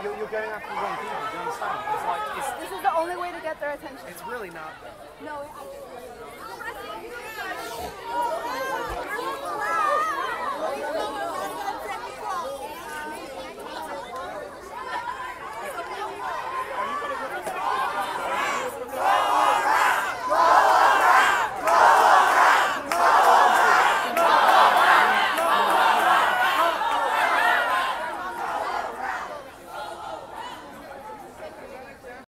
you're going after the wrong people. Do you understand? It's like This is the only way to get their attention. it's really not. No, it actually is.